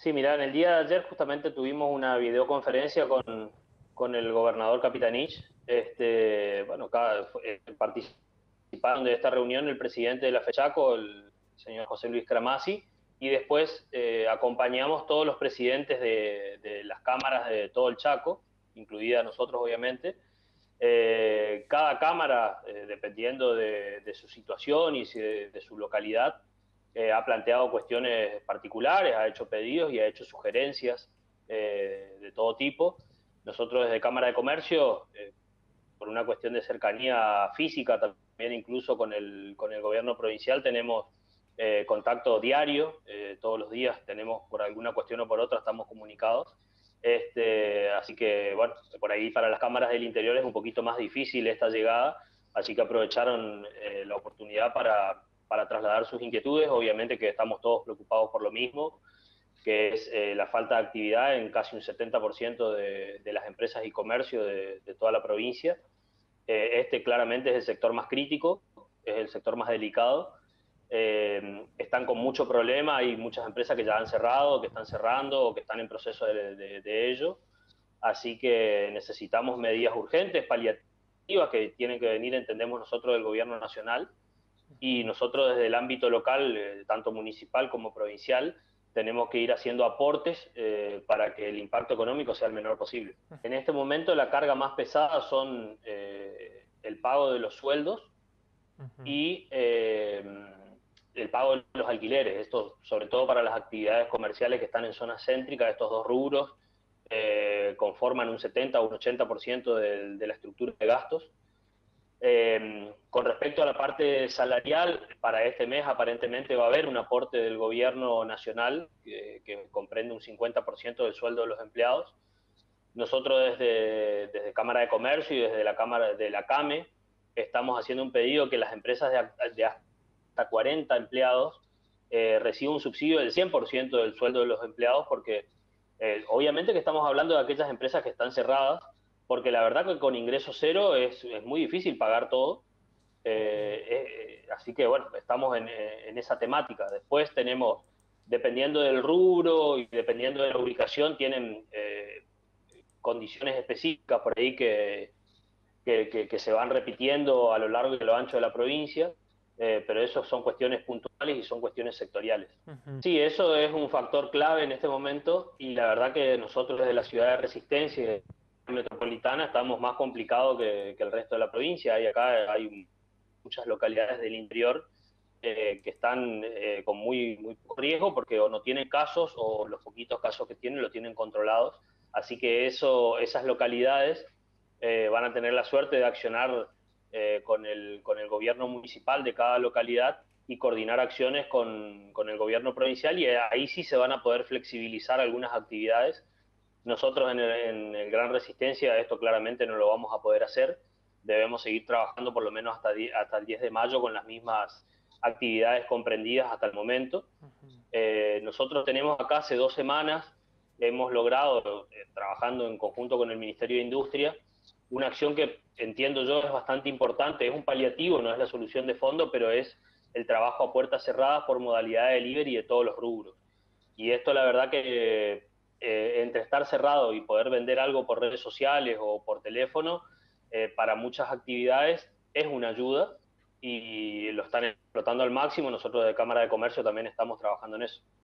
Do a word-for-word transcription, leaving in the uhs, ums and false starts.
Sí, mira, en el día de ayer justamente tuvimos una videoconferencia con, con el gobernador Capitanich. Este, bueno, cada, eh, participaron de esta reunión el presidente de la FECHACO, el señor José Luis Cramasi, y después eh, acompañamos todos los presidentes de, de las cámaras de todo el Chaco, incluida nosotros obviamente. Eh, cada cámara, eh, dependiendo de, de, su situación y de, de su localidad, eh, ha planteado cuestiones particulares, ha hecho pedidos y ha hecho sugerencias eh, de todo tipo. Nosotros desde Cámara de Comercio, eh, por una cuestión de cercanía física, también incluso con el, con el gobierno provincial, tenemos eh, contacto diario, eh, todos los días tenemos, por alguna cuestión o por otra, estamos comunicados. Este, así que, bueno, por ahí para las cámaras del interior es un poquito más difícil esta llegada, así que aprovecharon eh, la oportunidad para, para trasladar sus inquietudes. Obviamente que estamos todos preocupados por lo mismo, que es eh, la falta de actividad en casi un setenta por ciento de, de las empresas y comercio de, de toda la provincia. Eh, este claramente es el sector más crítico, es el sector más delicado. Eh, están con mucho problema, hay muchas empresas que ya han cerrado, que están cerrando o que están en proceso de, de, de ello. Así que necesitamos medidas urgentes, paliativas, que tienen que venir, entendemos nosotros, del gobierno nacional, y nosotros desde el ámbito local, eh, tanto municipal como provincial, tenemos que ir haciendo aportes eh, para que el impacto económico sea el menor posible. En este momento la carga más pesada son eh, el pago de los sueldos Ujú. y eh, el pago de los alquileres, esto sobre todo para las actividades comerciales que están en zonas céntricas, estos dos rubros eh, conforman un setenta o un ochenta por ciento de, de la estructura de gastos. Eh, con respecto a la parte salarial, para este mes aparentemente va a haber un aporte del gobierno nacional que, que comprende un cincuenta por ciento del sueldo de los empleados. Nosotros desde, desde Cámara de Comercio y desde la Cámara de la CAME estamos haciendo un pedido que las empresas de, de hasta cuarenta empleados eh, reciban un subsidio del cien por ciento del sueldo de los empleados, porque eh, obviamente que estamos hablando de aquellas empresas que están cerradas, porque la verdad que con ingreso cero es, es muy difícil pagar todo. Eh, eh, así que bueno, estamos en, en esa temática. Después tenemos, dependiendo del rubro y dependiendo de la ubicación, tienen eh, condiciones específicas por ahí que, que, que, que, se van repitiendo a lo largo y a lo ancho de la provincia, eh, pero eso son cuestiones puntuales y son cuestiones sectoriales. Ujú. Sí, eso es un factor clave en este momento y la verdad que nosotros desde la ciudad de Resistencia y de la metropolitana estamos más complicados que, que el resto de la provincia. Y acá hay muchas localidades del interior eh, que están eh, con muy, muy poco riesgo porque o no tienen casos o los poquitos casos que tienen lo tienen controlados. Así que eso, esas localidades eh, van a tener la suerte de accionar eh, con, el, con el gobierno municipal de cada localidad y coordinar acciones con, con el gobierno provincial, y ahí sí se van a poder flexibilizar algunas actividades. Nosotros en el, en el Gran Resistencia esto claramente no lo vamos a poder hacer. Debemos seguir trabajando por lo menos hasta, hasta el diez de mayo con las mismas actividades comprendidas hasta el momento. Eh, nosotros tenemos acá hace dos semanas, hemos logrado, eh, trabajando en conjunto con el Ministerio de Industria, una acción que entiendo yo es bastante importante, es un paliativo, no es la solución de fondo, pero es el trabajo a puertas cerradas por modalidad de delivery de todos los rubros. Y esto la verdad que eh, entre estar cerrado y poder vender algo por redes sociales o por teléfono, eh, para muchas actividades es una ayuda y lo están explotando al máximo. Nosotros de Cámara de Comercio también estamos trabajando en eso.